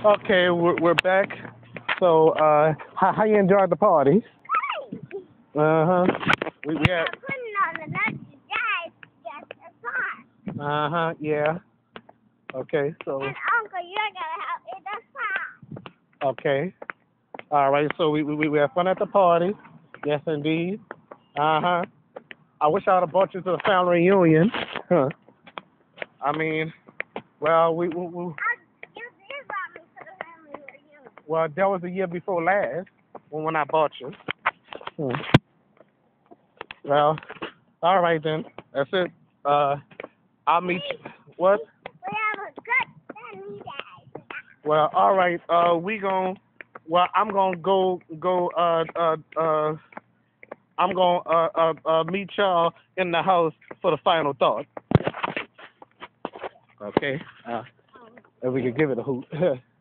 Okay, we're back. So, how you enjoyed the party? Uh huh. We had. Putting on the nuts guys just a fun. Yeah. Okay. So. And Uncle, you're gonna help me the fun. Okay. All right. So we had fun at the party. Yes, indeed. I wish I'd have brought you to the family reunion. Huh. I mean, well, You did brought me to the family reunion. well, that was the year before last when I bought you. Hmm. Well, all right then. That's it. I'll meet you. What? We have a good family day. Well, all right. Well, I'm gonna I'm gonna meet y'all in the house for the final thought. Okay. If we could give it a hoot.